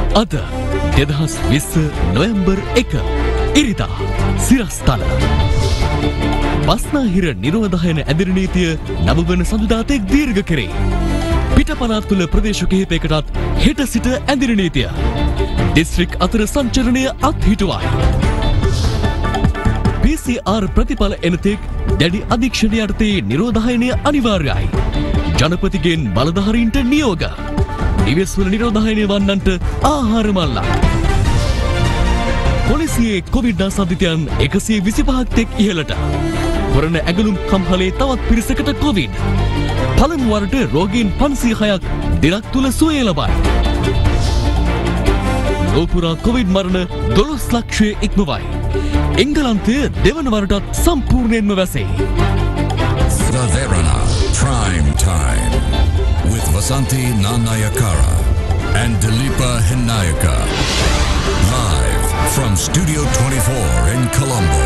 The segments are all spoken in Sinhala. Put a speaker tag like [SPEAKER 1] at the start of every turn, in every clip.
[SPEAKER 1] අද 2020 නොවැම්බර් 1 ඉරිදා සිරස්තල බස්නාහිර නිරෝධායන ඇදිරි නීතිය 9 වන සඳුදාතෙක් දීර්ඝ කෙරේ. පිටපළාත් තුළ ප්‍රදේශ කිහිපයකටත් හෙට සිට ඇදිරි නීතිය. දිස්ත්‍රික් අතර සංචරණය අත්හිටුවයි. PCR ප්‍රතිඵල එනතෙක් දැඩි අධීක්ෂණය යටතේ නිරෝධායනය අනිවාර්යයි. ජනපතිගෙන් බලධාරීන්ට නියෝග. නිවෙස්වල නිරෝධායනය වන්නන්ට ආහාර මල්ලක්. පොලිසියේ කොවිඩ් ආසාදිතයන් 125ක් තෙක් ඉහළට. කොරණ ඇගලුම් කම්හලේ තවත් පිරිසකට කොවිඩ්. පළමු වරට රෝගීන් 506ක් දිනක් තුල සුවය ලබයි. ලෝපුරා කොවිඩ් මරණ 12 ලක්ෂය ඉක්මවයි. එංගලන්තය දෙවන වරටත් සම්පූර්ණයෙන්ම වැසේ.
[SPEAKER 2] The Verana Prime Time with Vasanthi Nanayakara and Dilipa Hinayaka. Live from Studio 24 in Colombo.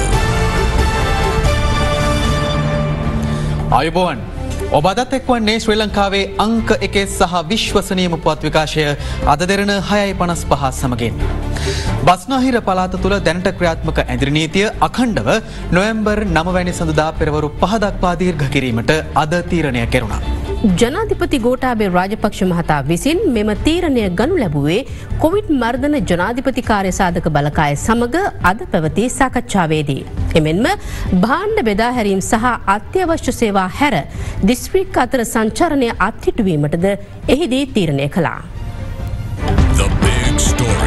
[SPEAKER 3] ආයුබෝවන් ඔබ අදත් එක්වන්නේ ශ්‍රී ලංකාවේ අංක 1 සහ විශ්වසනීයම පුවත් විකාශය අද දෙරණ 6:55 සමගින්. බස්නාහිර පළාත තුළ දැනට ක්‍රියාත්මක ඇදිරි නීතිය අඛණ්ඩව නොවැම්බර් 9 වැනි සඳුදා පෙරවරු 5 දක්වා දීර්ඝ කිරීමට අද තීරණය කෙරුණා.
[SPEAKER 4] ජනාධිපති ගෝඨාභය රාජපක්ෂ මහතා විසින් මෙම තීරණය ගනු ලැබුවේ කොවිඩ් මර්ධන ජනාධිපති කාර්යසාධක බලකාය සමග අද පැවති සාකච්ඡාවේදී. එමෙන්ම භාණ්ඩ බෙදා හැරීම් සහ අත්‍යවශ්‍ය සේවා හැර දිස්ත්‍රික් අතර සංචරණය අත්හිටුවීමටද එහිදී තීරණය කළා.
[SPEAKER 2] The big story.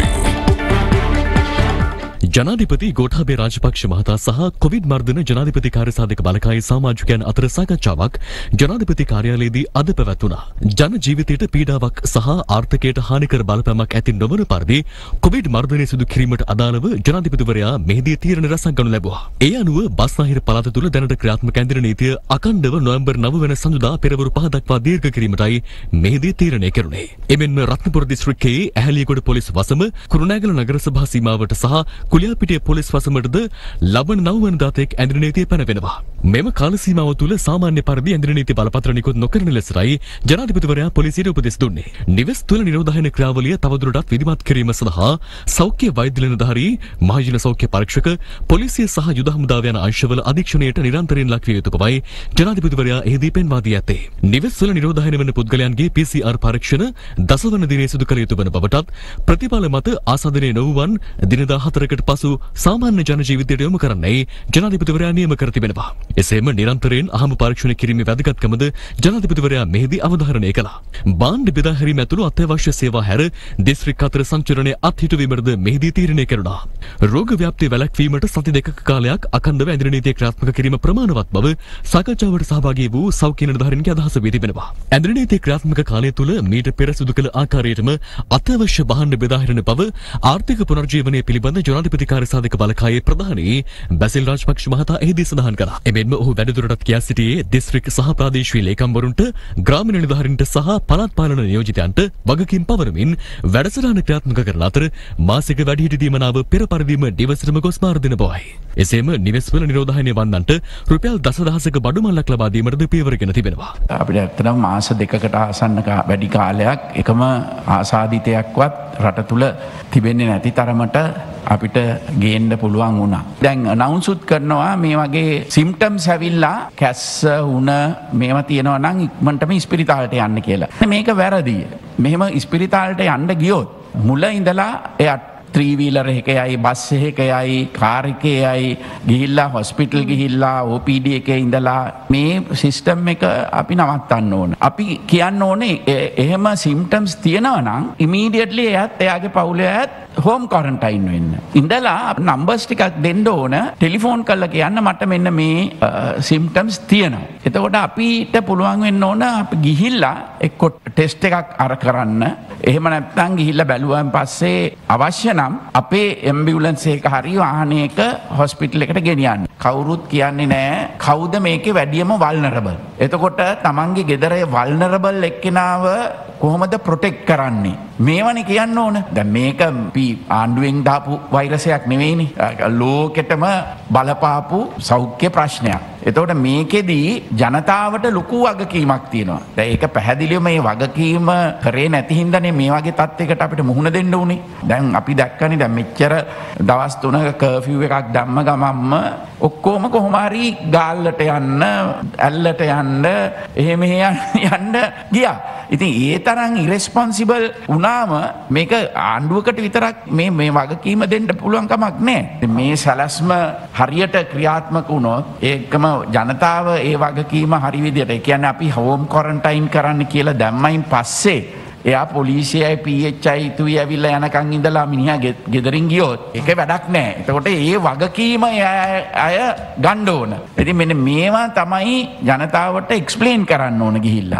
[SPEAKER 1] ජනාධිපති ගෝඨාභය රාජපක්ෂ මහතා සහ කොවිඩ් මර්ධන ජනාධිපති කාර්යසාධක බලකායේ සමාජිකයන් අතර සාකච්ඡාවක් ජනාධිපති කාර්යාලයේදී අද පැවැත්වුණා. ජන ජීවිතයට පීඩාවක් සහ ආර්ථිකයට හානිකර බලපෑමක් ඇති නොවන පරිදි කොවිඩ් මර්ධනය සිදු කිරීමට අදාළව ජනාධිපතිවරයා මෙහිදී තීරණ රැසක් ගනු ලැබුවා. ඒ අනුව බස්නාහිර පළාත තුළ දැනට ක්‍රියාත්මක ඇදිරි නීතිය අඛණ්ඩව නොවැම්බර් 9 වන සඳුදා පෙරවරු 5 දක්වා දීර්ඝ කිරීමටයි මෙහිදී තීරණය කෙරුණේ. එමෙන්ම රත්නපුර දිස්ත්‍රික්කයේ ඇහැලියගොඩ පොලිස් වසම කුරුණෑගල නගර සභා සීමාවට සහ කුලියාපිටිය පොලිස් වසමටද ලබන 9 වෙනිදා තෙක් ඇදිරි නීතිය පැනවෙනවා. මෙම කාල සීමාව තුළ සාමාන්‍ය පරිදි ඇදිරි නීති බලපත්‍ර නිකුත් නොකරන ලෙසයි ජනාධිපතිවරයා පොලිසියට උපදෙස් දුන්නේ. නිවෙස් තුළ නිරෝධායන ක්‍රියාවලිය තවදුරටත් විධිමත් කිරීම සඳහා සෞඛ්‍ය වෛද්‍ය නිලධාරී, මහජන සෞඛ්‍ය පරීක්ෂක, පොලිසිය සහ යුද හමුදාව යන අංශවල අධීක්ෂණයට නිරන්තරයෙන් ලක්විය යුතු බවයි ජනාධිපතිවරයා එහිදී පෙන්වා දී ඇත්තේ. නිවෙස් වල නිරෝධායන වන පුද්ගලයන්ගේ PCR පරීක්ෂණ දසවන දිනේ සිදු කළ යුතු වන බවටත් ප්‍රතිඵල මත ආසාදනය නොවුවන් දිනදා 4කට පසු සාමාන්‍ය ජන ජීවිතයට යොමු කරන්නයි ජනාධිපතිවරයා නියම කර තිබෙනවා. එසේම නිරන්තරයෙන් අහඹ පරීක්ෂණ කිරීමේ වැදගත්කමද ජනාධිපතිවරයා මෙහිදී අවධාරණය කළා. භාණ්ඩ බෙදා හැරීම ඇතුළු අත්‍යවශ්‍ය සේවා හැර දිස්ත්‍රික් අතර සංචරණය අත්හිටුවීමටද මෙහිදී තීරණය කෙරුණා. රෝග ව්‍යාප්තිය වැළැක්වීමට සති 2ක කාලයක් අඛණ්ඩව ඇදිරි නීතිය ක්‍රියාත්මක කිරීම ප්‍රමාණවත් බව සාකච්ඡාවට සහභාගී වූ සෞඛ්‍ය නිලධාරීන්ගේ අදහස වී තිබෙනවා. ඇදිරි නීතිය ක්‍රියාත්මක කාලය තුළ මීට පෙර සිදු කළ ආකාරයටම අත්‍යවශ්‍ය භාණ්ඩ බෙදා හැරෙන බව ආර්ථික පුනර්ජීවනය පිළිබඳ ජනාධිපති කාර්යසාධක බලකායේ ප්‍රධානී බැසිල් රාජපක්ෂ මහතා එහිදී සඳහන් කළා. එමෙන්ම ඔහු වැඩිදුරටත් කියා සිටියේ දිස්ත්‍රික් සහ ප්‍රාදේශීය ලේකම්වරුන්ට, ග්‍රාමීණ නිලධාරීන්ට සහ පළාත් පාලන නියෝජිතයන්ට වගකීම් පවරමින් වැඩසටහන ක්‍රියාත්මක කරන අතර මාසික වැඩිහිටි දීමනාව පෙර පරිදිම දිවසටම ගොස් මාර දෙන බවයි. එසේම නිවෙස්වල නිරෝධායනය වන්නන්ට රුපියල් 10,000ක බඩු මල්ලක් ලබා දීමටද පියවරගෙන තිබෙනවා.
[SPEAKER 5] අපිට ඇත්තටම මාස 2කට ආසන්න වැඩි කාලයක් එකම ආසාදිතයක්වත් රට තුල තිබෙන්නේ නැති තරමට අපිට ගේන්න පුළුවන් වුණා. දැන් අනවුන්ස්ුත් කරනවා මේ වගේ සිම්ප්ටම්ස් ඇවිල්ලා කැස්ස වුණ මේවා තියෙනවා නම් ඉක්මනටම ඉස්පිරිතාලට යන්න කියලා. මේක වැරදි. මෙහෙම ඉස්පිරිතාලට යන්න ගියොත් මුල ඉඳලා එයා ත්‍රී වීලර් එකේ යයි, බස් එකේ යයි, කාර් එකේ යයි ගිහිල්ලා හොස්පිටල් ගිහිල්ලා OPD එකේ ඉඳලා මේ සිස්ටම් එක අපි නවත්තන්න ඕන. අපි කියන්න ඕනේ එහෙම සිම්ප්ටම්ස් තියෙනවා නම් ඉමීඩියට්ලි එයාගේ පවුලේ අයත් හෝම් ක්වරන්ටයින් වෙන්න. ඉඳලා නම්බර්ස් ටිකක් දෙන්න ඕන, ටෙලිෆෝන් කරලා කියන්න මට මෙන්න මේ සිම්ප්ටම්ස් තියෙනවා. එතකොට අපිට පුළුවන් වෙන්න ඕන අපි ගිහිල්ලා එක්ක ටෙස්ට් එකක් අර කරන්න. එහෙම නැත්නම් ගිහිල්ලා බැලුවාන් පස්සේ අවශ්‍ය නම් අපේ ඇම්බියුලන්ස් එක හරි වාහනයක හොස්පිටල් එකට ගෙනියන්න. කවුරුත් කියන්නේ නැහැ කවුද මේකේ වැඩියම වල්නරබල්. එතකොට තමන්ගේ ගෙදරේ වල්නරබල් එක්කෙනාව කොහොමද ප්‍රොටෙක්ට් කරන්නේ? මේවනේ කියන්න ඕන. දැන් මේක ආණ්ඩුවෙන් දාපු වෛරසයක් නෙවෙයිනේ. ලෝකෙටම බලපාපු සෞඛ්‍ය ප්‍රශ්නයක්. එතකොට මේකෙදී ජනතාවට ලොකු වගකීමක් තියෙනවා. දැන් ඒක පැහැදිලිව මේ වගකීම කරේ නැති හින්දානේ මේ වගේ තත්යකට අපිට මුහුණ දෙන්න උනේ. දැන් අපි දැක්කනේ දැන් මෙච්චර දවස් 3ක කර්ෆියු එකක් දැම්ම ගමන්ම ඔක්කොම කොහොම හරි ගාල්ලට යන්න, ඇල්ලට යන්න, එහෙම යන්න ගියා. ඉතින් ඒ තරම් ඉරෙස්පොන්සිබල් වුණාම මේක ආණ්ඩුවකට විතරක් මේ වගකීම දෙන්න පුළුවන් කමක් නැහැ. මේ සැලැස්ම හරියට ක්‍රියාත්මක වුණොත් ඒකම ජනතාව ඒ වගකීම හරි විදියට ඒ කියන්නේ අපි හෝම් ක්වොරන්ටයින් කරන්න කියලා දැම්මයින් පස්සේ එයා පොලිසියයි PHI තුයි ඇවිල්ලා යනකන් ඉඳලා මිනිහා ගෙදරින් ගියොත් ඒක වැඩක් නැහැ. එතකොට ඒ වගකීම අය ගන්න ඕන. ඉතින් මෙන්න මේවා තමයි ජනතාවට එක්ස්ප්ලেইন කරන්න ඕන ගිහිල්ලා.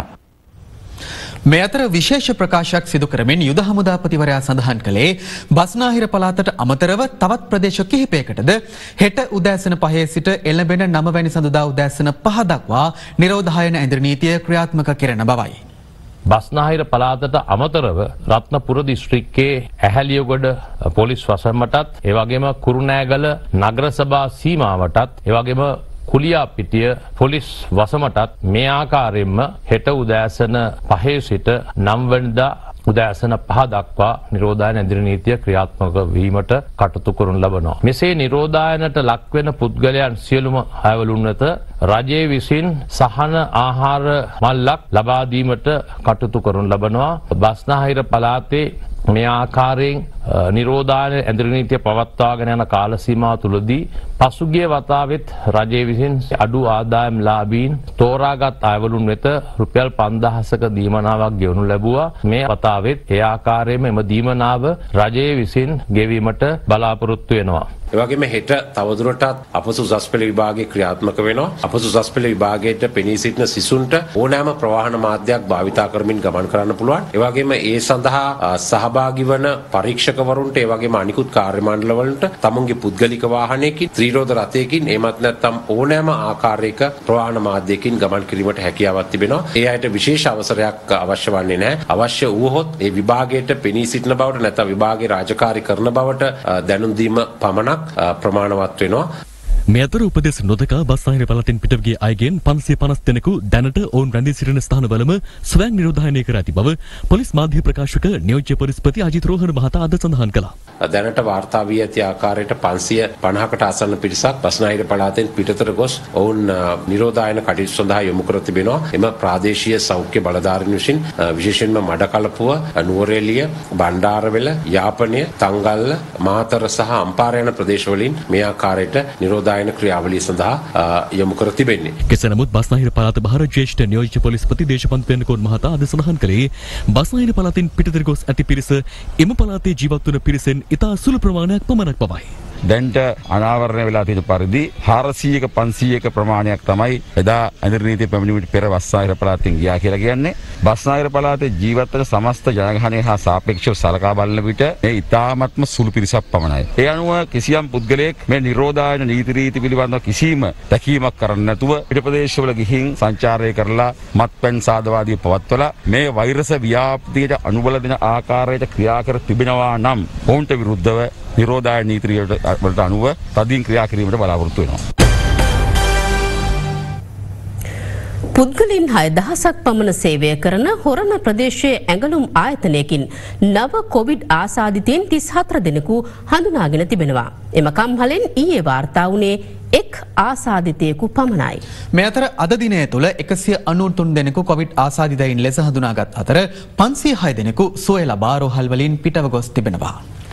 [SPEAKER 3] මේ අතර විශේෂ ප්‍රකාශයක් සිදු කරමින් යුද හමුදාපතිවරයා සඳහන් කළේ බස්නාහිර පළාතට අමතරව තවත් ප්‍රදේශ කිහිපයකටද හෙට උදෑසන 5 සිට එළඹෙන 9 වැනි සඳුදා උදෑසන 5 දක්වා නිරෝධායන ඇඳිරි නීතිය ක්‍රියාත්මක කෙරෙන බවයි.
[SPEAKER 6] බස්නාහිර පළාතට අමතරව රත්නපුර දිස්ත්‍රික්කයේ ඇහැලියගොඩ පොලිස් වසමටත් ඒ වගේම කුරුණෑගල නගර සභා සීමාවටත් ඒ වගේම කුලියාපිටිය පොලිස් වසමටත් මේ ආකාරයෙන්ම හෙට උදෑසන 5 සිට 9 වෙනිදා උදෑසන 5 දක්වා නිරෝධායන ඇඳිරි නීතිය ක්‍රියාත්මක වීමට කටයුතු කරනු ලබනවා. මෙසේ නිරෝධායනට ලක්වෙන පුද්ගලයන් සියලුම අයවලුන් වෙත රජයේ විසින් සහන ආහාර මල්ලක් ලබා දීමට කටයුතු කරනු ලබනවා. බස්නාහිර පළාතේ මේ ආකාරයෙන් නිරෝධායන ඇඳිරි නීතිය පවත්වාගෙන යන කාල සීමාව තුළදී පසුගිය වතාවෙත් රජයේ විසින් අඩු ආදායම් ලාභීන් තෝරාගත් අයවලුන් වෙත රුපියල් 5000ක දීමනාවක් ගෙවනු ලැබුවා. මේ වතාවෙත් ඒ ආකාරයෙන්ම එම දීමනාව රජයේ විසින් ගෙවීමට බලාපොරොත්තු වෙනවා.
[SPEAKER 7] එවැගේම හෙට තවදුරටත් අපසු උසස් පෙළ විභාගයේ ක්‍රියාත්මක වෙනවා. අපසු උසස් පෙළ විභාගයට පෙනී සිටින සිසුන්ට ඕනෑම ප්‍රවාහන මාධ්‍යයක් භාවිතා කරමින් ගමන් කරන්න පුළුවන්. එවැගේම ඒ සඳහා සහභාගී වන පරීක්ෂකවරුන්ට එවැගේම අනිකුත් කාර්ය මණ්ඩලවලට තමුන්ගේ පුද්ගලික වාහනයකින් ත්‍රිරෝද රථයකින් එමත් නැත්නම් ඕනෑම ආකාරයක ප්‍රවාහන මාධ්‍යයකින් ගමන් කිරීමට හැකියාවක් තිබෙනවා. ඒ අයට විශේෂ අවසරයක් අවශ්‍ය වන්නේ නැහැ. අවශ්‍ය වුවහොත් ඒ විභාගයට පෙනී සිටින බවට නැත්නම් විභාගයේ රාජකාරී කරන බවට දැනුම් දීම පමණක් ප්‍රමාණවත් වෙනවා.
[SPEAKER 1] මේ අතර උපදෙස් නොදකා බස්නාහිර පළාතෙන් පිටව ගිය අයගෙන් 550 දෙනෙකු දැනට ඔවුන් රැඳී සිටින ස්ථානවලම ස්වයං නිරෝධායනය කර ඇති බව පොලිස් මාධ්‍ය ප්‍රකාශක නියෝජ්‍ය පොලිස්පති අජිත් රෝහණ මහතා අද සඳහන් කළා.
[SPEAKER 7] දැනට වාර්තා වී ඇති ආකාරයට 550කට ආසන්න පිරිසක් බස්නාහිර පළාතෙන් පිටතට ගොස් ඔවුන් නිරෝධායන කටයුතු සඳහා යොමු කර තිබෙනවා. එම ප්‍රාදේශීය සෞඛ්‍ය බලධාරීන් විසින් විශේෂයෙන්ම මඩකලපුව, නුවරඑළිය, බණ්ඩාරවෙල, යාපනය, තංගල්ල, මාතර සහ අම්පාර යන ප්‍රදේශවලින් මේ ආකාරයට නිරෝධායන ක්‍රියාවලිය සඳහා යොමු කර තිබෙන්නේ.
[SPEAKER 1] කෙසේ නමුත් බස්නාහිර පළාත බහර ජ්‍යෙෂ්ඨ නියෝජ්‍ය පොලිස්පති දේශපන්ත පෙරණකෝන් මහතා අද සඳහන් කළේ බස්නාහිර පළාතෙන් පිටතට ගොස් ඇති පිරිස එම පළාතේ ජීවත් වන පිරිසෙන් ඉතා සුළු ප්‍රමාණයක් පමණක් බවයි.
[SPEAKER 8] දැන්ට අනාවරණය වෙලා තියෙන පරිදි 400ක 500ක ප්‍රමාණයක් තමයි එදා ඇඳිරි නීතිය පැමිණීමට පෙර බස්නාහිර පළාතෙන් ගියා කියලා කියන්නේ. බස්නාහිර පළාතේ ජීවත් වන සමස්ත ජනගහනය හා සාපේක්ෂව සලකා බලන විට මේ ඉතාමත්ම සුළු පිරිසක් පමණයි. ඒ අනුව කිසියම් පුද්ගලයෙක් මේ නිරෝධායන නීති රීති පිළිබඳව කිසිම දැකීමක් කරන්නේ නැතුව පිට ප්‍රදේශවල ගිහින් සංචාරය කරලා මත්පැන් සාදවාදී පවත්වලා මේ වෛරස ව්‍යාප්තියට අනුබල දෙන ආකාරයට ක්‍රියා කර තිබෙනවා නම් ඔවුන්ට විරුද්ධව නිරෝධායන නීති වලට අනුව තදින් ක්‍රියා කිරීමට බලාපොරොත්තු වෙනවා.
[SPEAKER 4] පුද්ගලයන් 6000ක් පමණ සේවය කරන හොරණ ප්‍රදේශයේ ඇඟලුම් ආයතනයකින් නව කොවිඩ් ආසාදිතයින් 34 දෙනෙකු හඳුනාගෙන තිබෙනවා. එම කම්හලෙන් ඊයේ වාර්තා වුණේ එක් ආසාදිතයෙකු පමණයි.
[SPEAKER 3] මේ අතර අද දිනය තුළ 193 දෙනෙකු කොවිඩ් ආසාදිතයින් ලෙස හඳුනාගත් අතර 506 දෙනෙකු සුවය ලබා රෝහල් වලින් පිටව ගොස් තිබෙනවා.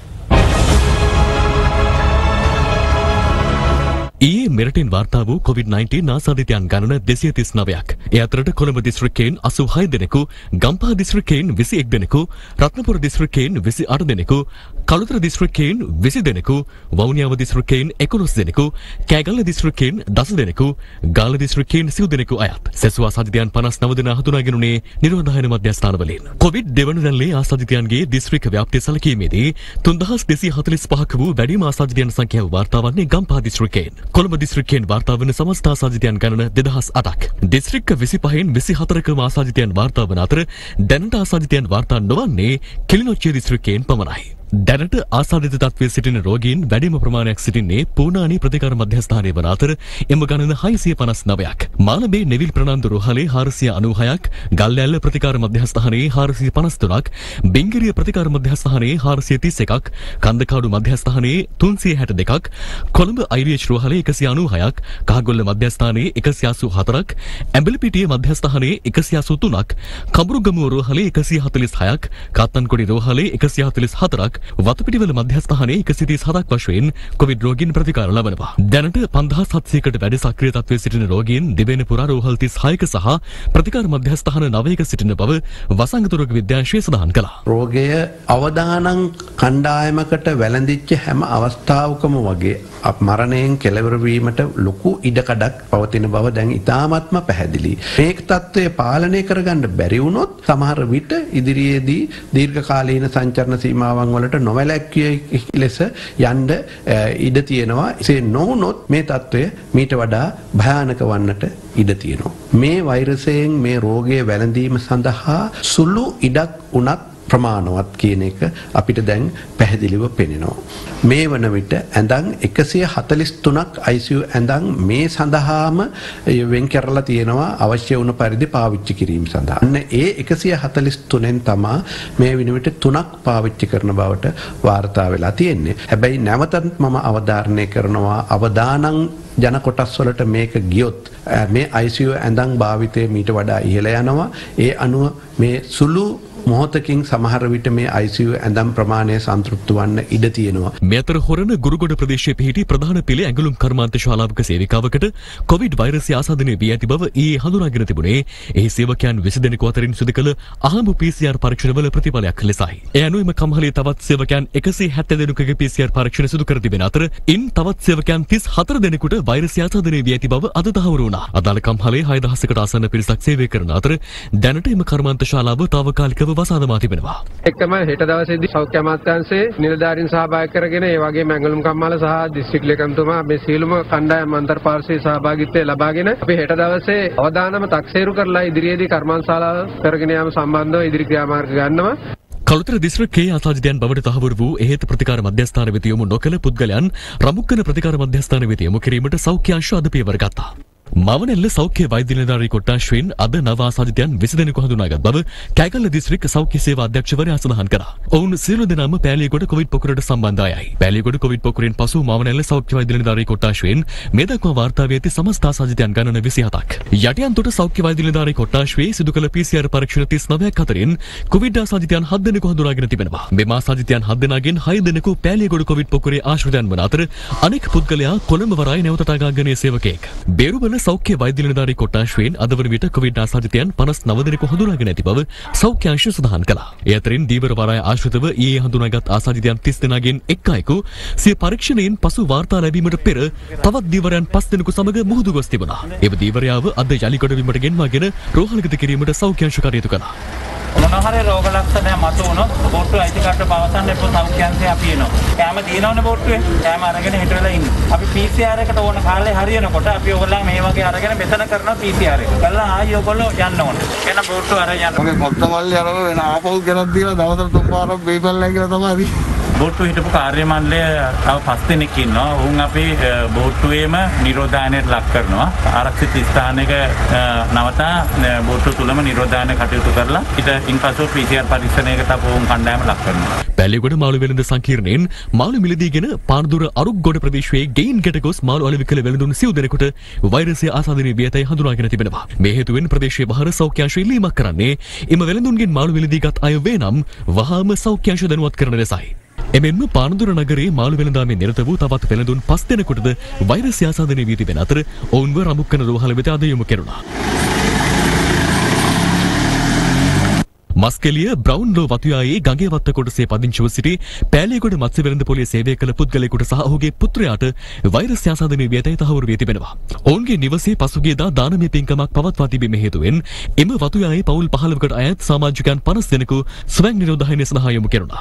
[SPEAKER 1] ඊයේ මෙරටින් වාර්තා වූ COVID-19 ආසාදිතයන් ගණන 239ක්. ඒ අතරට කොළඹ දිස්ත්‍රික්කයෙන් 86 දෙනෙකු, ගම්පහ දිස්ත්‍රික්කයෙන් 21 දෙනෙකු, රත්නපුර දිස්ත්‍රික්කයෙන් 28 දෙනෙකු, කළුතර දිස්ත්‍රික්කයෙන් 20 දෙනෙකු, වවුනියාව දිස්ත්‍රික්කයෙන් 11 දෙනෙකු, කෑගල්ල දිස්ත්‍රික්කයෙන් 10 දෙනෙකු, ගාල්ල දිස්ත්‍රික්කයෙන් 30 දෙනෙකු අයත්. සෙසු ආසාදිතයන් 59 දෙනා හඳුනාගෙන උනේ නිරෝධායන මධ්‍යස්ථානවලින්. කොවිඩ් දෙවන රැල්ලේ ආසාදිතයන්ගේ දිස්ත්‍රික්ක ව්‍යාප්තිය සැලකීමේදී 3245ක වූ වැඩිම ආසාදිතයන් සංඛ්‍යාව වාර්තා වන්නේ ගම්පහ දිස්ත්‍රික්කයෙන්. කොළඹ දිස්ත්‍රික්කයෙන් වාර්තා වන සමස්ත ආසාදිතයන් ගණන 2008ක්. දිස්ත්‍රික්ක 25න් 24කම ආසාදිතයන් වාර්තා වන අතර දැනට ආසාදිතයන් වාර්තා නොවන්නේ කිලිනොච්චිය දිස්ත්‍රික්කයෙන් පමණයි. දැනට ආසාදිත තත්ත්වයේ සිටින රෝගීන් වැඩිම ප්‍රමාණයක් සිටින්නේ පූනානි ප්‍රතිකාර මධ්‍යස්ථානයේ වන අතර එම ගණන 659ක්. මාළඹේ නෙවිල් ප්‍රනාන්දු රෝහලේ 496ක්, ගල්ඇල්ල ප්‍රතිකාර මධ්‍යස්ථානයේ 453ක්, බිංගිරිය ප්‍රතිකාර මධ්‍යස්ථානයේ 431ක්, කන්දකාඩු මධ්‍යස්ථානයේ 362ක්, කොළඹ IVH රෝහලේ 196ක්, කහගොල්ල මධ්‍යස්ථානයේ 184ක්, ඇඹිලිපිටිය මධ්‍යස්ථානයේ 183ක්, කඹුරුගමුව රෝහලේ 146ක්, කාත්තන්කොඩි රෝහලේ 144ක්, වතුපිටිවල මධ්‍යස්ථානයේ 137ක් වශයෙන් කොවිඩ් රෝගීන් ප්‍රතිකාර ලබනවා. දැනට 5700කට වැඩි සක්‍රිය තත්ත්වයේ සිටින රෝගීන් දිවයින පුරා රෝහල් 36ක සහ ප්‍රතිකාර මධ්‍යස්ථාන 9ක සිටින බව වසංගත රෝග විද්‍යාංශය සඳහන් කළා.
[SPEAKER 9] රෝගය අවදානම් කණ්ඩායමකට වැළඳිච්ච හැම අවස්ථාවකම වගේ මරණයෙන් කෙලවර වීමට ලොකු ඉඩකඩක් පවතින බව දැන් ඉතාමත්ම පැහැදිලි. මේක තත්ත්වය පාලනය කරගන්න බැරි වුණොත් සමහර විට ඉදිරියේදී දීර්ඝකාලීන සංචරණ සීමාවන් වලට නොවැළැක්විය ලෙස යන්න ඉඩ තියෙනවා. එසේ නොවුනොත් මේ තත්ත්වය මීට වඩා භයානක වන්නට ඉඩ තියෙනවා. මේ වෛරසයෙන් මේ රෝගය වැළඳීම සඳහා සුළු ඉඩක් උනත් ප්‍රමාණවත් කියන එක අපිට දැන් පැහැදිලිව පෙනෙනවා. මේ වන විට ඇඳන් 143ක් ICU ඇඳන් මේ සඳහාම වෙන් කරලා තියෙනවා අවශ්‍ය වුණ පරිදි පාවිච්චි කිරීම සඳහා. අන්න ඒ 143න් තමා මේ වෙන විට 3ක් පාවිච්චි කරන බවට වාර්තා වෙලා තියෙන්නේ. හැබැයි නැවතත් මම අවධාරණය කරනවා අවදානම් ජන කොටස් වලට මේක ගියොත් මේ ICU ඇඳන් භාවිතය මීට වඩා ඉහළ යනවා. ඒ අනුව මේ සුළු මොහොතකින් සමහර විට මේ ICU ඇඳම් ප්‍රමාණය සන්තෘප්ත වන්න ඉඩ තියෙනවා.
[SPEAKER 1] මේ අතර හොරණ ගුරුගොඩ ප්‍රදේශයේ පිහිටි ප්‍රධාන පෙළේ ඇඟලුම් කර්මාන්ත ශාලාවක සේවිකාවකට කොවිඩ් වෛරසය ආසාදනය වී ඇති බව ඊයේ හඳුනාගෙන තිබුණේ එහි සේවකයන් 20 දෙනෙකු අතරින් සිදු කළ අහඹු PCR පරීක්ෂණවල ප්‍රතිඵලයක් ලෙසයි. ඒ අනුව එම කම්හලේ තවත් සේවකයන් 170 දෙනෙකුගේ PCR පරීක්ෂණ සිදු කර තිබෙන අතර ඉන් තවත් සේවකයන් 34 දෙනෙකුට වෛරසය ආසාදනය වී ඇති බව අද තහවුරු වුණා. අදාළ කම්හලේ 6000කට ආසන්න පිරිසක් සේවය කරන අතර දැනට එම කර්මාන්ත ශාලාව తాවකාලිකව වසාදමා තිබෙනවා.
[SPEAKER 10] එක්කම හෙට දවසේදී සෞඛ්‍ය අමාත්‍යාංශයේ නිලධාරීන් සහභාගී කරගෙන ඒ වගේම ඇඟලුම් කම්මාල සහ දිස්ත්‍රික් ලේකම්තුමා මේ සියලුම කණ්ඩායම් අන්තර්පාර්ශ්වීය සහභාගීත්වය ලබාගෙන අපි හෙට දවසේ අවදානම තක්සේරු කරලා ඉදිරියේදී කර්මාන්තශාලාව කරගෙන යාම සම්බන්ධව ඉදිරි ක්‍රියාමාර්ග ගන්නවා.
[SPEAKER 1] කළුතර දිස්ත්‍රික්කයේ ආසාදිතයන් බවට තහවුරු වූ එහෙත් ප්‍රතිකාර මධ්‍යස්ථාන වෙත යොමු නොකළ පුද්ගලයන් ප්‍රමුඛ ප්‍රතිකාර මධ්‍යස්ථාන වෙත යොමු කිරීමට සෞඛ්‍ය අංශ අද පියවර ගත්තා. මවනෙල්ල සෞඛ්‍ය වෛද්‍ය නිලධාරී කොට්ටාශයෙන් අද නව ආසාදිතයන් 20 දෙනෙකු හඳුනාගත් බව කෑගල්ල දිස්ත්‍රික් සෞඛ්‍ය සේවා අධ්‍යක්ෂවරයා සඳහන් කළා. ඔවුන් සියලු දෙනාම පෑලියගොඩ කොවිඩ් පොකුරට සම්බන්ධ අයයි. පෑලියගොඩ කොවිඩ් පොකුරෙන් පසු මවනෙල්ල සෞඛ්‍ය වෛද්‍ය නිලධාරී කොට්ටාශයෙන් මේ දක්වා වාර්තා වී ඇති සමස්ත ආසාදිතයන් ගණන 27ක්. යටියන්තොට සෞඛ්‍ය වෛද්‍ය නිලධාරී කොට්ටාශයේ සිදු කළ PCR පරීක්ෂණ 39ක් අතරින් කොවිඩ් ආසාදිතයන් 7 දෙනෙකු හඳුනාගෙන තිබෙනවා. මෙම ආසාදිතයන් 7 දෙනාගෙන් 6 දෙනෙකු පෑලියගොඩ කොවිඩ් පොකුරේ ආශ්‍රිතයන් වන අතර අනෙක් පුද්ගලයා කොළඹ වරාය නැවතටාගාගන්නේ සේවකයෙක්. බේරුවල සෞඛ්‍ය වෛද්‍ය නිලධාරී කොට්ටාශයෙන් අද වන විට කොවිඩ් ආසාදිතයන් 59 දෙනෙකු හඳුනාගෙන ඇති බව සෞඛ්‍ය අංශය සඳහන් කළා. ඒ අතරින් දීවර වරාය ආශ්‍රිතව ඊයේ හඳුනාගත් ආසාදිතයන් 30 දෙනාගෙන් එක් අයෙකු සිය පරීක්ෂණයෙන් පසු වාර්තා ලැබීමට පෙර තවත් දීවරයන් 5 දෙනෙකු සමග මුහුදු ගොස් තිබුණා. එම දීවරයාව අද යලිගොඩ බිමට ගෙන්වාගෙන රෝහලගත කිරීමට සෞඛ්‍ය අංශ කටයුතු කළා.
[SPEAKER 11] මොනහරි රෝග ලක්ෂණ මතුවුණොත් බෝට්ටුව අයිතිකරට පවසන්න එපො සෞඛ්‍ය අංශය අපි එනවා. කැම දිනවනේ බෝට්ටුවේ. කැම අරගෙන හිට වෙලා ඉන්නේ. අපි PCR එකට ඕන කාලේ හරියනකොට අපි ඔයගොල්ලන් මේ වගේ අරගෙන මෙතන කරනවා PCR එක. කළා ආයි ඔයගොල්ලෝ යන්න ඕන. එන බෝට්ටුව අරන් යන්න. ඔගේ පොත්තමල්ලි අරව වෙන ආපහු ගෙනත් දීලා දවසට තුන් පාරක් බේපල්ලා කියලා තමයි. බෝට්ටුව හිටපු කාර්ය මණ්ඩලය තව 5 දෙනෙක් ඉන්නවා. උන් අපේ බෝට්ටුවේම නිරෝධායනයට ලක් කරනවා. ආරක්ෂිත ස්ථානයක නවතා බෝට්ටුව තුලම නිරෝධායන කටයුතු කරලා ඉන්පසු PCR පරීක්ෂණයකට අප උන් කණ්ඩායම ලක් කරනවා.
[SPEAKER 1] පැලියගොඩ මාළු වෙළඳ සංකීර්ණයෙන් මාළු මිලදීගෙන පානදුර අරුක්ගොඩ ප්‍රදේශයේ ගෙයින් ගැට ගොස් මාළු අලෙවි කළ වෙළඳුන් සිව් දෙනෙකුට වෛරසය ආසාදනය වී ඇතැයි හඳුනාගෙන තිබෙනවා. මේ හේතුවෙන් ප්‍රදේශයේ බහර සෞඛ්‍ය අංශය ඉල්ලීමක් කරන්නේ එම වෙළඳුන්ගෙන් මාළු මිලදීගත් අය වේ නම් වහාම සෞඛ්‍ය අංශය දැනුවත් කරන ලෙසයි. එමෙන්ම පානදුර නගරයේ මාළු වෙළඳාමේ නිරත වූ තවත් වෙළඳුන් 5 දෙනෙකුටද වෛරසය ආසාදනය වී තිබෙන අතර ඔවුන්ව රඹුක්කන රෝහල වෙත අද යොමු කෙරුණා. මස්කෙලිය බ්‍රවුන්ලෝ වතුයායේ ගඟේ වත්ත කොටසේ පදිංචිව සිටි පෑලියගොඩ මත්ස්‍ය වෙළඳ පොලේ සේවය කළ පුද්ගලයෙකුට සහ ඔහුගේ පුත්‍රයාට වෛරස් ආසාදනය වී ඇතැයි තහවුරු වී තිබෙනවා. ඔවුන්ගේ නිවසේ පසුගියදා දානමය පින්කමක් පවත්වා තිබීම හේතුවෙන් එම වතුයායේ පවුල් 15කට අයත් සමාජිකයන් 50 දෙනෙකු ස්වයං නිරෝධායනය සඳහා යොමු කෙරුණා.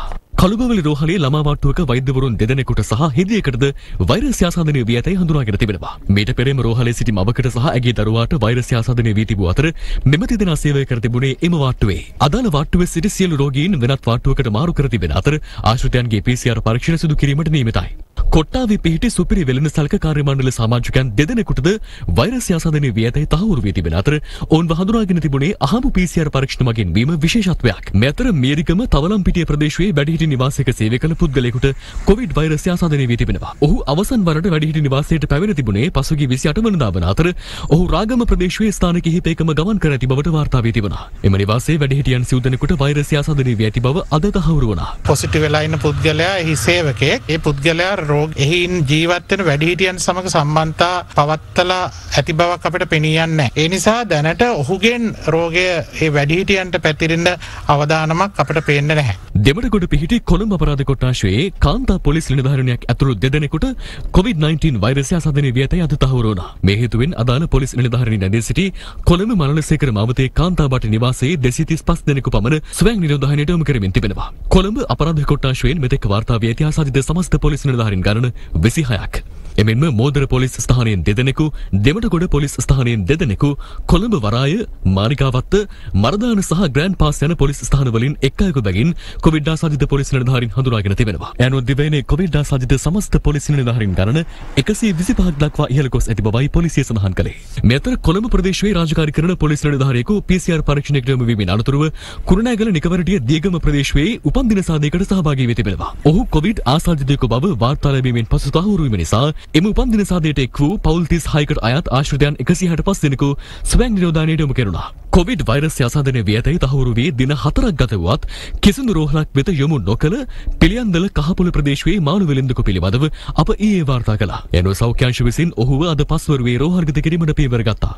[SPEAKER 1] කළුබවලි රෝහලේ ළමා වට්ටුවක වෛද්‍යවරුන් දෙදෙනෙකුට සහ හෙදියකටද වෛරස් ආසාදනය වී ඇතැයි හඳුනාගෙන තිබෙනවා. මීට පෙරම රෝහලේ සිටි මවකට සහ ඇගේ දරුවාට වෛරස් ආසාදනය වී තිබූ අතර මෙම දෙදෙනා සේවය කර තිබුණේ එම වට්ටුවේ. අදාළ වට්ටුවේ සිටි සියලු රෝගීන් වෙනත් වට්ටුවකට මාරු කර තිබෙන අතර ආශ්‍රිතයන්ගේ PCR පරීක්ෂණ සිදු කිරීමට නියමිතයි. කොට්ටාවේ පිහිටි සුපිරි වෙළඳසල්ක කාර්ය මණ්ඩල සමාජිකයන් දෙදෙනෙකුටද වෛරස් ආසාදනය වී ඇතැයි තහවුරු වී තිබෙන අතර ඔවුන්ව හඳුනාගෙන තිබුණේ අහඹු PCR පරීක්ෂණ මගින් වීම විශේෂත්වයක්. මේ අතර මේරිකම තවලම්පිටිය ප්‍රදේශයේ වැඩිහිටි නිවාසයක සේවය කළ පුද්ගලයෙකුට කොවිඩ් වෛරස් ආසාදනය වී තිබෙනවා. ඔහු අවසන් වරට වැඩිහිටි නිවාසයට පැමිණ තිබුණේ පසුගිය 28 වෙනිදා වන අතර ඔහු රාගම ප්‍රදේශයේ ස්ථාන කිහිපයකම ගමන් කර ඇති බවට වාර්තා වී තිබුණා. එම නිවාසයේ වැඩිහිටියන් සිව් දෙනෙකුට වෛරස් ආසාදනය වී ඇති බව අද තහවුරු වුණා.
[SPEAKER 12] පොසිටිව් වෙලා ඉන්න පුද්ගලයා එහි සේවකයෙක්. ඒ පුද්ගලයා රෝග එහින් ජීවත් වෙන වැඩිහිටියන් සමග සම්බන්ධතා පවත්තලා ඇති බවක් අපිට පෙනී යන්නේ නැහැ. ඒ නිසා දැනට ඔහුගෙන් රෝගය ඒ වැඩිහිටියන්ට පැතිරෙන්න අවදානමක් අපිට පේන්නේ නැහැ.
[SPEAKER 1] දෙමටගොඩ පිහිටි කොළඹ අපරාධ කොට්ටාශයේ කාන්තා පොලිස් නිලධාරිණියක් ඇතුළු දෙදෙනෙකුට COVID-19 වෛරසය ආසාදනය වී ඇතැයි අද තහවුරු වුණා. මේ හේතුවෙන් අදාළ පොලිස් නිලධාරිණිය නැදී සිටි කොළඹ මනලසේකර මාවතේ කාන්තාබට නිවාසයේ 235 දෙනෙකු පමණ ස්වයං නිලධාරිණියට යොමු කරමින් තිබෙනවා. කොළඹ අපරාධ කොට්ටාශයෙන් මෙතෙක් වාර්තා වී ඇති ආසාදිත සමස්ත පොලිස් නිලධාරීන් ගණන 26ක්. එමෙන්ම මෝදර පොලිස් ස්ථානයෙන් දෙදෙනෙකු, දෙමටගොඩ පොලිස් ස්ථානයෙන් දෙදෙනෙකු, කොළඹ වරාය, මානිකාවත්ත, මරදාන සහ ග්‍රෑන්ඩ් පාස් යන පොලිස් ස්ථානවලින් එක් අයෙකු බැගින් කොවිඩ් ආසාදිත පොලිස් නිලධාරීන් හඳුනාගෙන තිබෙනවා. යනුව දිවයිනේ කොවිඩ් ආසාදිත සමස්ත පොලිස් නිලධාරීන් ගණන 125ක් දක්වා ඉහළ ගොස් ඇති බවයි පොලිසිය සඳහන් කළේ. මේ අතර කොළඹ ප්‍රදේශයේ රාජකාරී කරන පොලිස් නිලධාරියෙකු PCR පරීක්ෂණයකට යොමු වීමෙන් අනතුරුව කුරුණෑගල නිකවරටිය දියගම ප්‍රදේශයේ උපන්දින සාදයකට සහභාගී වී තිබෙනවා. ඔහු කොවිඩ් ආසාදිතයෙකු බව වාර්තා ලැබීමෙන් පසු තහවුරු වීම නිසා එම උපන්දින සාදයට එක් වූ පවුල් 36කට අයත් ආශ්‍රිතයන් 165 දෙනෙකු ස්වයං නිරෝධානයට යොමු කෙරුණා. කොවිඩ් වෛරස් ආසාදනය වී ඇතැයි තහවුරු වී දින 4ක් ගත වුවත් කිසිදු රෝහලක් වෙත යොමු නොකළ පිළියන්දල කහපොළ ප්‍රදේශයේ මාළු වෙළෙන්දුක පිළිබඳව අප ඊයේ වාර්තා කළා. එනුව සෞඛ්‍ය අංශ විසින් ඔහුව අද පස්වරුවේ රෝහල්ගත කිරීමට පියවර ගත්තා.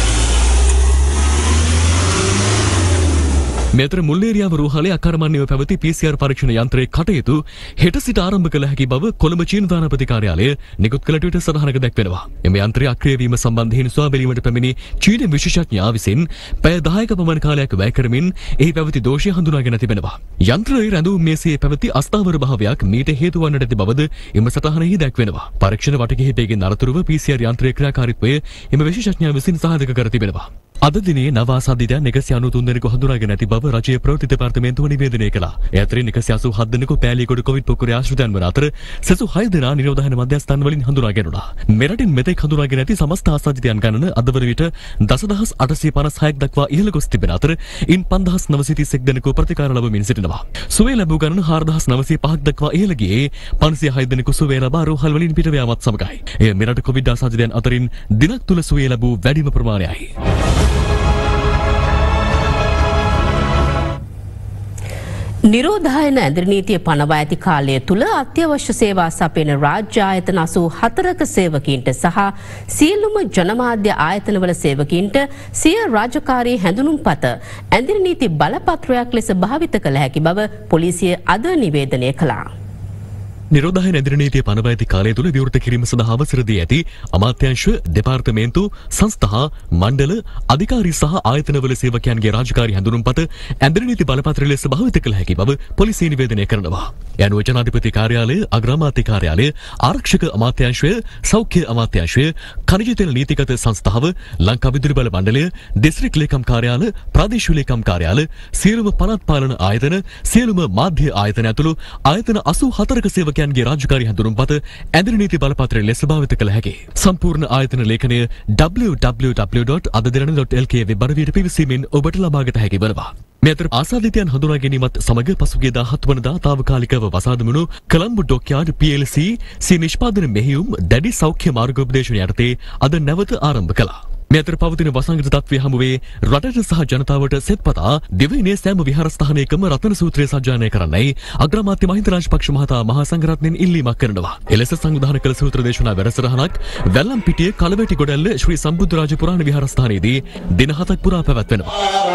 [SPEAKER 1] මෙතර මුල්ලේරියාව රෝහලේ අකර්මණ්‍යව පැවති PCR පරීක්ෂණ යන්ත්‍රයේ කටයුතු හෙට සිට ආරම්භ කළ හැකි බව කොළඹ චීන දානපති කාර්යාලය නිකුත් කළ ට්විටර් සටහනක දැක්වෙනවා. එම යන්ත්‍රය අක්‍රිය වීම සම්බන්ධයෙන් සොයා බැලීමට පැමිණි චීන විශේෂඥයා විසින් පැය 10ක පමණ කාලයක් වැය කරමින් එහි පැවති දෝෂය හඳුනාගෙන තිබෙනවා. යන්ත්‍රයේ රැඳවුම් මේසයේ පැවති අස්ථාවර භාවයක් මීට හේතු වන්නට ඇති බවද එම සටහනෙහි දැක්වෙනවා. පරීක්ෂණ වටකිහිපයකින් අනතුරුව PCR යන්ත්‍රයේ ක්‍රියාකාරීත්වය එම විශේෂඥයා විසින් සාධක කර තිබෙනවා. අද දිනේ නව ආසාදිතයන් 193 දෙනෙකු හඳුනාගෙන ඇති බව රජයේ ප්‍රවෘත්ති දෙපාර්තමේන්තුව නිවේදනය කළා. ඒ අතරින් 187 දෙනෙකු පෑලියගොඩ කොවිඩ් පොකුරේ ආශ්‍රිතයන් වන අතර සෙසු 6 දෙනා නිරෝධායන මධ්‍යස්ථාන වලින් හඳුනාගෙන උනා. මෙරටින් මෙතෙක් හඳුනාගෙන ඇති සමස්ත ආසාදිතයන් ගණන අද වන විට 10856ක් දක්වා ඉහළ ගොස් තිබෙන අතර ඉන් 5931 දෙනෙකු ප්‍රතිකාර ලැබමින් සිටිනවා. සුවය ලැබූ ගණන 4905ක් දක්වා ඉහළ ගියේ 506 දෙනෙකු සුවය ලබා රෝහල් වලින් පිට යාමත් සමගයි. එය මෙරට කොවිඩ් ආසාදිතයන් අතරින් දිනක් තුල සුවය ලැබූ වැඩිම ප්‍රමාණයයි.
[SPEAKER 4] නිරෝධායන ඇඳරි නීතිය පනවා ඇති කාලය තුළ අත්‍යවශ්‍ය සේවා සපයන රාජ්‍ය ආයතන 84ක සේවකීන්ට සහ සියලුම ජනමාධ්‍ය ආයතනවල සේවකීන්ට සිය රාජකාරී හැඳුනුම්පත ඇඳරි නීති බලපත්‍රයක් ලෙස භාවිත කළ හැකි බව පොලිසිය අද නිවේදනය කළා.
[SPEAKER 1] නිරෝධායන ඇඳරි නීතිය පනවා ඇති කාලය තුළ විවෘත කිරීම සඳහා අවසර දී ඇති අමාත්‍යාංශ, දෙපාර්තමේන්තු, සංස්ථා, මණ්ඩල, අධිකාරී සහ ආයතනවල සේවකයන්ගේ රාජකාරී හැඳුනුම්පත ඇඳරි නීති බලපත්‍රය ලෙස භාවිත කළ හැකි බව පොලිසිය නිවේදනය කරනවා. යනුව ජනාධිපති කාර්යාලය, අග්‍රාමාත්‍ය කාර්යාලය, ආරක්ෂක අමාත්‍යාංශය, සෞඛ්‍ය අමාත්‍යාංශය, ඛනිජ තෙල් නීතිගත සංස්ථාව, ලංකා විදුලි බල මණ්ඩලය, දිස්ත්‍රික් ලේකම් කාර්යාල, ප්‍රාදේශීය ලේකම් කාර්යාල, සියලුම පළාත් පාලන ආයතන, සියලුම මාධ්‍ය ආයතන ඇතුළු ආයතන 84ක සේවකයන්ගේ රාජකාරී හැඳුනුම්පත ඇඳරි නීති බලපත්‍රය ලෙස භාවිත කළ හැකි. සම්පූර්ණ ආයතන ලේඛනය www.adaderana.lk වෙබ් අඩවියට පිවිසීමෙන් ඔබට ලබාගත හැකි වෙනවා. මේ අතර ආසාදිතයන් හඳුනා ගැනීමත් සමග පසුගිය 17 වනදා තාවකාලිකව වසාදමුණු කොළඹ ඩොක්යාඩ් PLC සී නිෂ්පාදන මෙහෙයුම් දැඩි සෞඛ්‍ය මාර්ගෝපදේශන යටතේ අද නැවත ආරම්භ කළා. මේ අතර පවතින වසංගත තත්ත්වය හමුවේ රටට සහ ජනතාවට සෙත්පතා දිවයිනේ සෑම විහාරස්ථානයකම රතන සූත්‍රය සජ්ජායනය කරන්නයි අග්‍රාමාත්‍ය මහින්ද රාජපක්ෂ මහතා මහා සංඝරත්නයෙන් ඉල්ලීමක් කරනවා. එලෙස සංවිධානය කළ සූත්‍ර දේශනා වැඩසටහනක් වැල්ලම්පිටිය කලවැටි ගොඩැල්ල ශ්‍රී සම්බුද්ධරාජ පුරාණ විහාරස්ථානයේදී දින 7ක් පුරා පැවැත්වෙනවා.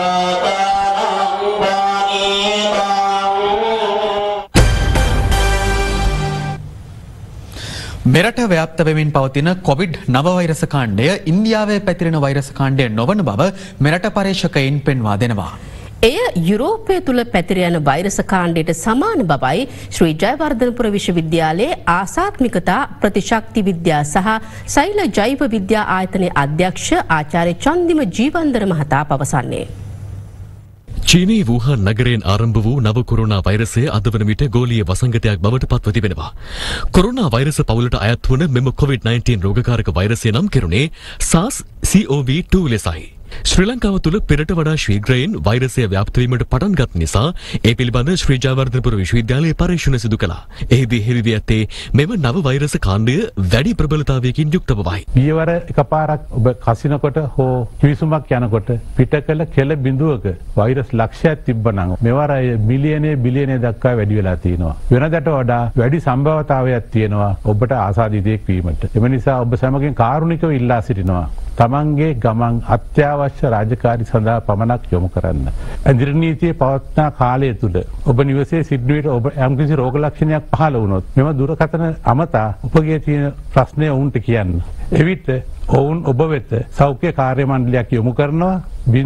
[SPEAKER 3] මෙරට ව්‍යාප්ත වෙමින් පවතින කොවිඩ් නව වෛරස කාණ්ඩය ඉන්දියාවේ පැතිරෙන වෛරස කාණ්ඩය නොවන බව මෙරට පර්යේෂකයින් පෙන්වා දෙනවා.
[SPEAKER 4] එය යුරෝපය තුළ පැතිර යන වෛරස කාණ්ඩයට සමාන බවයි ශ්‍රී ජයවර්ධනපුර විශ්වවිද්‍යාලයේ ආසාත්මිකතා ප්‍රතිශක්ති විද්‍යා සහ සෛල ජෛව විද්‍යා ආයතනයේ අධ්‍යක්ෂ ආචාර්ය චන්දිම ජීවන්දර මහතා පවසන්නේ.
[SPEAKER 1] චීනී වූහන් නගරයෙන් ආරම්භ වූ නව කොරෝනා වෛරසය අද වන විට ගෝලීය වසංගතයක් බවට පත්ව තිබෙනවා. කොරෝනා වෛරස පවුලට අයත් වන මෙම COVID-19 රෝගකාරක වෛරසය නම් කෙරුණේ SARS-CoV-2 ලෙසයි. ශ්‍රී ලංකාව තුළ පෙරට වඩා ශීඝ්‍රයෙන් වෛරසය ව්‍යාප්ත වීමට පටන් ගත් නිසා ඒ පිළිබඳ ශ්‍රී ජයවර්ධනපුර විශ්වවිද්‍යාලයේ පරීක්ෂණ සිදු කළා. එහිදී හෙළිවී ඇත්තේ මෙම නව වෛරස කාණ්ඩය වැඩි ප්‍රබලතාවයකින් යුක්ත බවයි.
[SPEAKER 13] ඊවර එකපාරක් ඔබ කසිනකොට හෝ කිවිසුමක් යනකොට පිට කළ කෙළ බිඳුවක වෛරස් ලක්ෂයක් තිබ්බනම් මෙවර මිලියනයේ බිලියනයේ දක්වා වැඩි වෙලා තියෙනවා. වෙනදට වඩා වැඩි සම්භාවතාවයක් තියෙනවා ඔබට ආසාදිතයෙක් වීමට. එම නිසා ඔබ සැමගෙන් කාරුණිකව ඉල්ලා සිටිනවා. තමන්ගේ ගමන් අත්‍යවශ්‍ය රාජකාරි සඳහා පමණක් යොමු කරන්න. ඇඳිරි නීතියේ පවත්නා කාලය තුළ ඔබ නිවසේ සිටින ඔබ යම්කිසි රෝග ලක්ෂණයක් පහළ වුණොත් මෙම දුරකථන අමතා ඔබගේ තියෙන ප්‍රශ්නය ඔවුන්ට කියන්න. එවිට ඔවුන් ඔබ වෙත සෞඛ්‍ය කාර්ය මණ්ඩලයක් යොමු කරනවා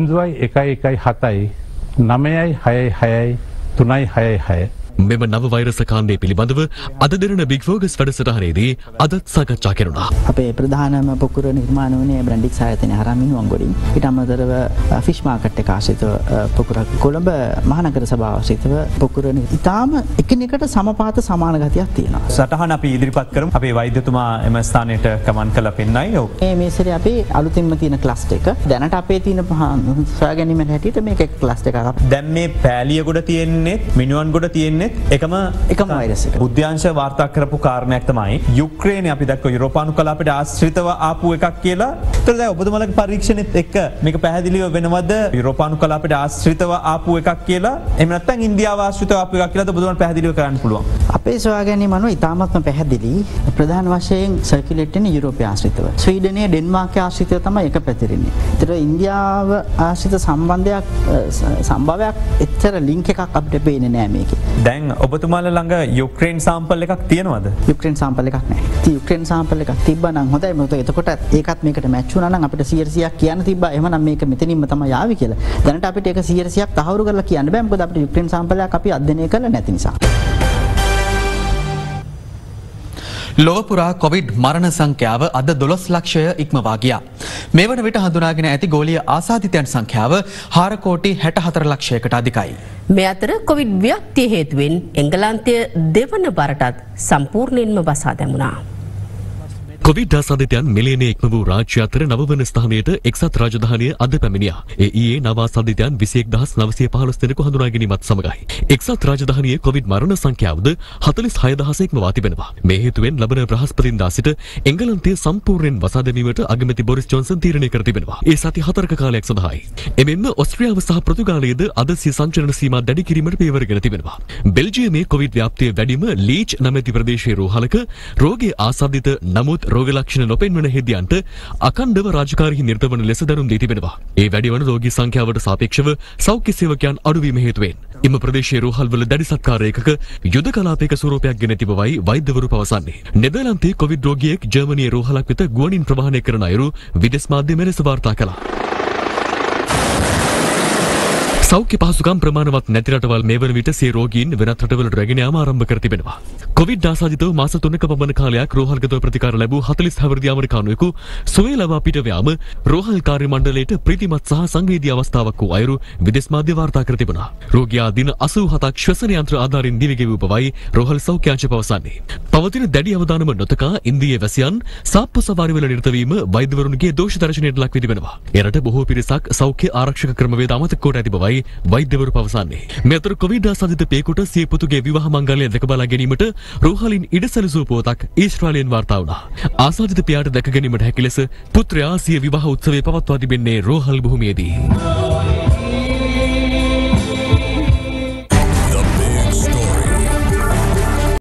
[SPEAKER 13] 0117 966 366.
[SPEAKER 1] මෙම නව වෛරස කාණ්ඩය පිළිබඳව අද දෙරණ බිග් ෆෝකස් වැඩසටහනේදී අදත් සාකච්ඡා කෙරුණා.
[SPEAKER 14] අපේ ප්‍රධානම පොකුර නිර්මාණ වුණේ බ්‍රැන්ඩික්ස් ආයතනය හරහා මිනුවන්ගොඩින්. ඊට අමතරව ෆිෂ් මාකට් එක ආශ්‍රිතව පොකුර කොළඹ මහනගර සභාව ආශ්‍රිතව පොකුර ඉතාම එකිනෙකට සමපාත සමාන ගතියක් තියෙනවා.
[SPEAKER 15] සටහන අපි ඉදිරිපත් කරමු. අපේ වෛද්‍යතුමා එම ස්ථානයට ගමන් කළා පෙන්නයි.
[SPEAKER 14] මේ සැරේ අපේ අලුතින්ම තියෙන ක්ලස්ටර් එක. දැනට අපේ තියෙන සොයා ගැනීමෙන් හැටියට මේක ක්ලස්ටර් එකක්.
[SPEAKER 15] දැන් මේ පෑලියගොඩ තියෙන්නේ මිනුවන්ගොඩ තියෙන්නේ එකම
[SPEAKER 14] වෛරස් එක.
[SPEAKER 15] බුද්ධ්‍යංශ වාර්තා කරපු කාරණයක් තමයි යුක්‍රේනයේ අපි දැක්ක යුරෝපානු කලාපයට ආශ්‍රිතව ආපු එකක් කියලා. ඒතර දැන් ඔබතුමාලගේ පරීක්ෂණෙත් එක්ක මේක පැහැදිලිව වෙනවද යුරෝපානු කලාපයට ආශ්‍රිතව ආපු එකක් කියලා? එහෙම නැත්නම් ඉන්දියාව ආශ්‍රිතව ආපු එකක් කියලාද ඔබතුමාලට පැහැදිලිව කරන්න පුළුවන්?
[SPEAKER 14] අපේ සොයා ගැනීම අනුව ඉතාමත්ම පැහැදිලි. ප්‍රධාන වශයෙන් සර්කියුලේට් වෙන යුරෝපය ආශ්‍රිතව. ස්වීඩනයේ ඩෙන්මාර්කයේ ආශ්‍රිතව තමයි එක පැතිරෙන්නේ. ඒතර ඉන්දියාව ආශ්‍රිත සම්භාවයක් එච්චර ලින්ක් එකක් අපිට පේන්නේ නෑ මේකේ.
[SPEAKER 15] දැන් ඔබතුමාලා ළඟ යුක්‍රේන් සාම්පල් එකක් තියෙනවද?
[SPEAKER 14] යුක්‍රේන් සාම්පල් එකක් නැහැ. ඉතින් යුක්‍රේන් සාම්පල් එකක් තිබ්බනම් හොඳයි. මොකද එතකොට ඒකත් මේකට මැච් වුණා නම් අපිට 100%ක් කියන්න තිබ්බා. එහෙමනම් මේක මෙතනින්ම තමයි ආවේ කියලා. දැනට අපිට ඒක 100%ක් තහවුරු කරලා කියන්න බෑ. මොකද අපිට යුක්‍රේන් සාම්පල් එකක් අපි අධ්‍යයනය කරලා නැති නිසා.
[SPEAKER 3] ලොව පුරා කොවිඩ් මරණ සංඛ්‍යාව අද 12 ලක්ෂය ඉක්මවා ගියා. මේ වන විට හඳුනාගෙන ඇති ගෝලීය ආසාදිතයන් සංඛ්‍යාව 4 කෝටි 64 ලක්ෂයකට අධිකයි.
[SPEAKER 4] මේ අතර කොවිඩ් ව්‍යාප්තිය හේතුවෙන් එංගලන්තය දෙවන බරටත් සම්පූර්ණයෙන්ම බසා දැමුණා.
[SPEAKER 1] කොවිඩ් ආසාදිතයන් මිලියනය ඉක්ම වූ රාජ්‍ය අතර නවවන ස්ථානයට එක්සත් රාජධානිය අද පැමිණියා. ඒ ඊයේ නව ආසාදිතයන් 21915 දෙනෙකු හඳුනා ගැනීමත් සමගයි. එක්සත් රාජධානියේ කොවිඩ් මරණ සංඛ්‍යාවද 46000 ඉක්මවා තිබෙනවා. මේ හේතුවෙන් ලබන බ්‍රහස්පතින්දා සිට එංගලන්තය සම්පූර්ණයෙන් වසා දැමීමට අගමැති බොරිස් ජොන්සන් තීරණය කර තිබෙනවා. ඒ සති 4ක කාලයක් සඳහායි. එමෙන්ම ඔස්ට්‍රියාව සහ පෘතුගාලයේද අද සිය සංචලන සීමා දැඩි කිරීමට පියවරගෙන තිබෙනවා. බෙල්ජියමේ කොවිඩ් ව්‍යාප්තිය වැඩිම ලීච් නැමැති ප්‍රදේශයේ රෝහලක රෝගී ආසාදිත නමුත් රෝග ලක්ෂණ නොපෙන්වන හෙදියන්ට අකණ්ඩව රාජකාරී නිරත වන ලෙස දැනුම් දී තිබෙනවා. ඒ වැඩි වන රෝගී සංඛ්‍යාවට සාපේක්ෂව සෞඛ්‍ය සේවකයන් අඩුවීම හේතුවෙන් එම ප්‍රදේශයේ රෝහල්වල දැඩි සත්කාර ඒකක යුද කලාපයක ස්වරූපයක් ගෙන තිබ බවයි වෛද්‍යවරු පවසන්නේ. නෙදර්ලන්තයේ කොවිඩ් රෝගියෙක් ජර්මනියේ රෝහලක් වෙත ගුවනින් ප්‍රවාහනය කරන අයුරු විදේශ මාධ්‍ය මෙලෙස වාර්තා කළා. සෞඛ්‍ය පහසුකම් ප්‍රමාණවත් නැති රටවල් මේ වන විට සිය රෝගීන් වෙනත් රටවලට රැගෙන යාම ආරම්භ කර තිබෙනවා. කොවිඩ් ආසාදිතව මාස 3ක පමණ කාලයක් රෝහල්ගතව ප්‍රතිකාර ලැබූ 40 හැවිරිදි ඇමරිකානුවෙකු සුවය ලබා පිට යාම රෝහල් කාර්ය මණ්ඩලයට ප්‍රීතිමත් සහ සංවේදී අවස්ථාවක් වූ අයුරු විදේශ මාධ්‍ය වාර්තා කර තිබුණා. රෝගියා දින 87ක් ශ්වසන යන්ත්‍ර ආධාරින් දිවිගෙවූ බවයි රෝහල් සෞඛ්‍ය අංශය පවසන්නේ. පවතින දැඩි අවදානම නොතකා ඉන්දියාවේ වැසියන් සාප්පු සවාරිවල නිරත වීම වෛද්‍යවරුන්ගේ දෝෂ දර්ශනයට ලක් වී තිබෙනවා. එරට බොහෝ පිරිසක් සෞඛ්‍ය ආරක්ෂක ක්‍රමවේද අමතක කොට ඇති බවයි වෛද්‍යවරු පවසන්නේ. මේ අතර කොවිඩ් ආසාදිත පියෙකුට සිය පුතුගේ විවාහ මංගල්‍ය දැක බලා ගැනීමට රෝහලින් ඉඩ සැලසූ පුවතක් ඊශ්‍රායලයෙන් වාර්තා වුණා. ආසාදිත පියාට දැක ගැනීමට හැකි ලෙස පුත්‍රයා සිය විවාහ උත්සවය පවත්වා තිබෙන්නේ රෝහල් භූමියේදී.